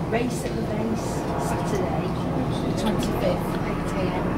Race at the base, Saturday, the 25th, 8 a.m.